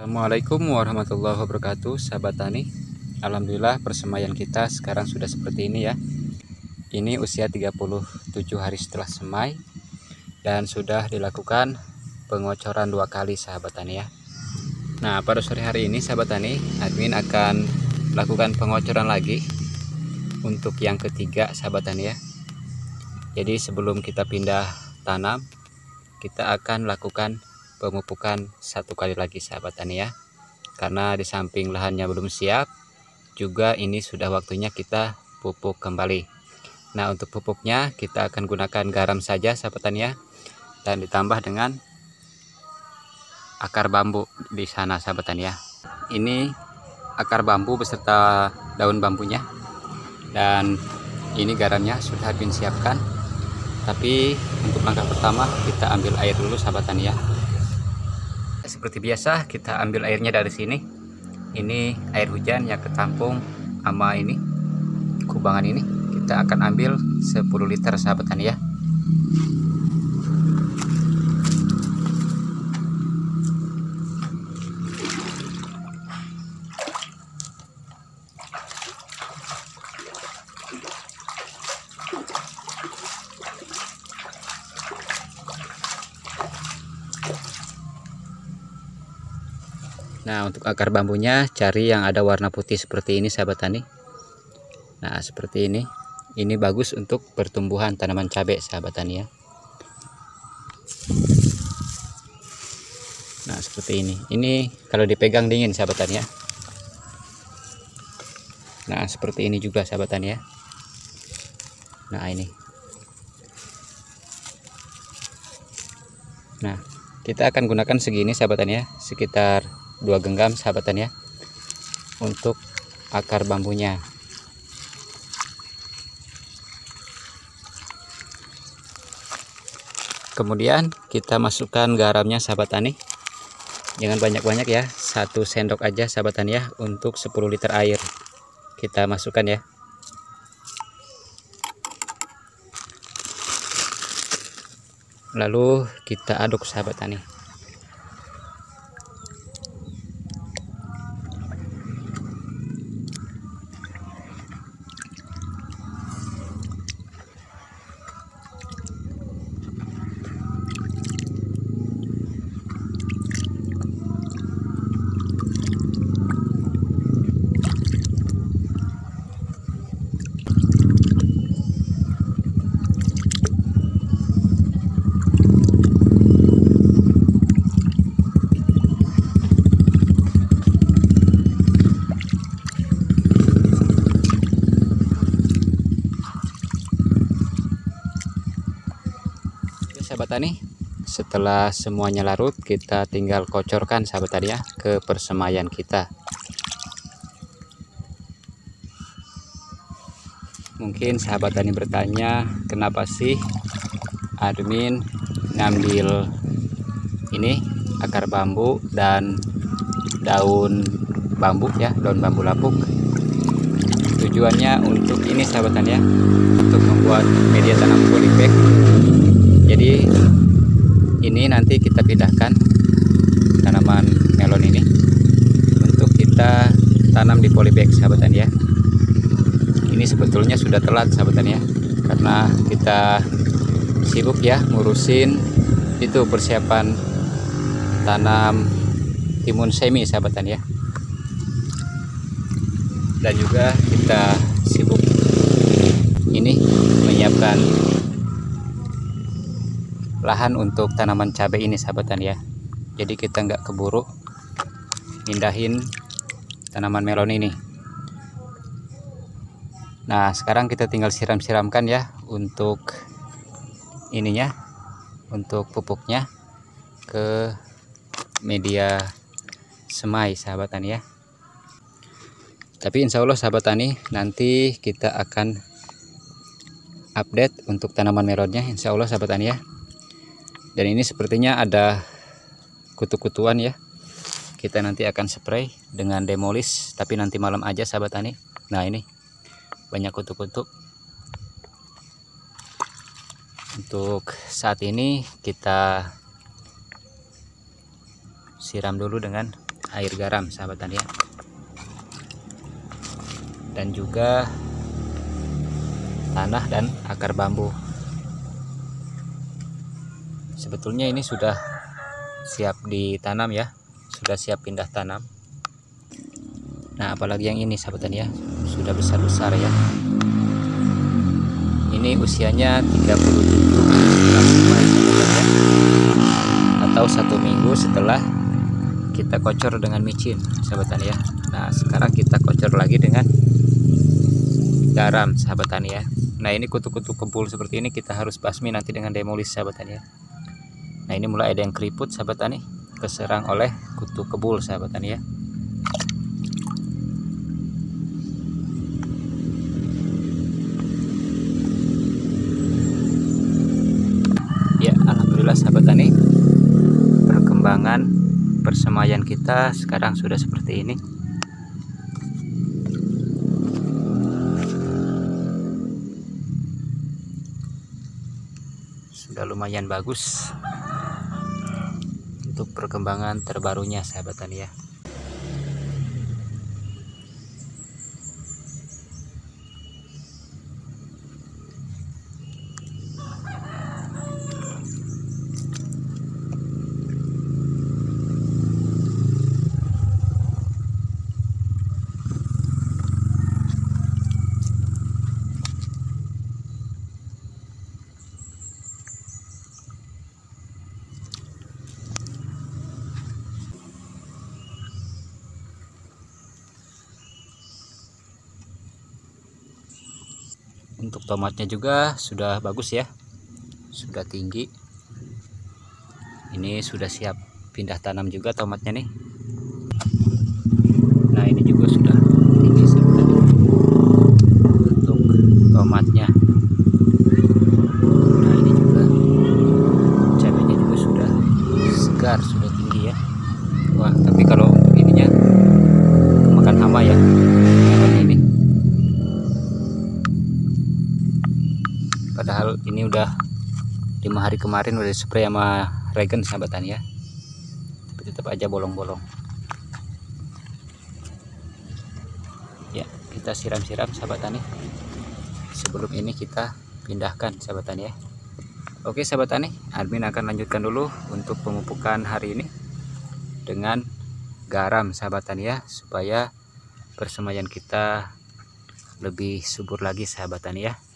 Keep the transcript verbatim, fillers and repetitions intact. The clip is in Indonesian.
Assalamualaikum warahmatullahi wabarakatuh, sahabat tani. Alhamdulillah persemaian kita sekarang sudah seperti ini ya. Ini usia tiga puluh tujuh hari setelah semai dan sudah dilakukan pengocoran dua kali, sahabat tani ya. Nah, pada sore hari ini sahabat tani, admin akan lakukan pengocoran lagi untuk yang ketiga, sahabat tani ya. Jadi sebelum kita pindah tanam, kita akan lakukan pemupukan satu kali lagi, sahabat tani ya, karena di samping lahannya belum siap, juga ini sudah waktunya kita pupuk kembali. Nah, untuk pupuknya kita akan gunakan garam saja, sahabat tani ya, dan ditambah dengan akar bambu di sana, sahabat tani ya. Ini akar bambu beserta daun bambunya, dan ini garamnya sudah admin siapkan. Tapi untuk langkah pertama kita ambil air dulu, sahabat tani ya. Seperti biasa kita ambil airnya dari sini. Ini air hujan yang ketampung sama ini kubangan ini. Kita akan ambil sepuluh liter, sahabat tani ya. Nah, untuk akar bambunya cari yang ada warna putih seperti ini, sahabat tani. Nah, seperti ini. Ini bagus untuk pertumbuhan tanaman cabai, sahabat tani ya. Nah, seperti ini. Ini kalau dipegang dingin, sahabat tani ya. Nah, seperti ini juga, sahabat tani ya. Nah, ini. Nah, kita akan gunakan segini, sahabat tani ya, sekitar dua genggam, sahabat tani ya, untuk akar bambunya. Kemudian kita masukkan garamnya, sahabat tani. Jangan banyak-banyak ya, satu sendok aja, sahabat tani ya, untuk sepuluh liter air. Kita masukkan ya. Lalu kita aduk, sahabat tani. Sahabat tani, setelah semuanya larut kita tinggal kocorkan, sahabat tani ya, ke persemaian kita. Mungkin sahabat tani bertanya, kenapa sih admin ngambil ini akar bambu dan daun bambu ya, daun bambu lapuk. Tujuannya untuk ini, sahabat tani ya, untuk membuat media tanam polybag. Jadi ini nanti kita pindahkan tanaman melon ini untuk kita tanam di polybag, sahabat tani ya. Ini sebetulnya sudah telat, sahabat tani ya, karena kita sibuk ya ngurusin itu persiapan tanam timun semi, sahabat tani ya. Dan juga kita sibuk ini menyiapkan lahan untuk tanaman cabai ini, sahabat tani ya. Jadi kita nggak keburu pindahin tanaman melon ini. Nah, sekarang kita tinggal siram-siramkan ya untuk ininya, untuk pupuknya ke media semai, sahabat tani ya. Tapi insya Allah, sahabat tani, nanti kita akan update untuk tanaman melonnya, insya Allah, sahabat tani ya. Dan ini sepertinya ada kutu-kutuan ya. Kita nanti akan spray dengan demolis, tapi nanti malam aja, sahabat tani. Nah, ini banyak kutu-kutu. Untuk saat ini kita siram dulu dengan air garam sahabat tani ya, dan juga tanah dan akar bambu. Sebetulnya ini sudah siap ditanam ya, sudah siap pindah tanam. Nah apalagi yang ini sahabat tani ya, sudah besar-besar ya. Ini usianya tiga puluh tujuh ya, atau satu minggu setelah kita kocor dengan micin sahabat tani ya. Nah sekarang kita kocor lagi dengan garam sahabat tani ya. Nah ini kutu-kutu kebul seperti ini kita harus basmi nanti dengan demolis sahabat tani ya. Nah ini mulai ada yang keriput sahabat tani, keserang oleh kutu kebul sahabat tani ya. Ya alhamdulillah sahabat tani, perkembangan persemaian kita sekarang sudah seperti ini. Sudah lumayan bagus untuk perkembangan terbarunya sahabat tani ya. Untuk tomatnya juga sudah bagus ya, sudah tinggi. Ini sudah siap pindah tanam juga tomatnya nih. Nah ini juga sudah tinggi sekali untuk tomatnya. Nah ini juga cabenya juga sudah segar, sudah tinggi ya. Wah tapi kalau untuk ininya makan hama ya ini. Padahal ini udah lima hari kemarin udah spray sama regen sahabat tani ya, tapi tetap aja bolong-bolong ya. Kita siram-siram sahabat tani sebelum ini kita pindahkan sahabat tani ya. Oke sahabat tani, admin akan lanjutkan dulu untuk pemupukan hari ini dengan garam sahabat tani ya, supaya persemaian kita lebih subur lagi sahabat tani ya.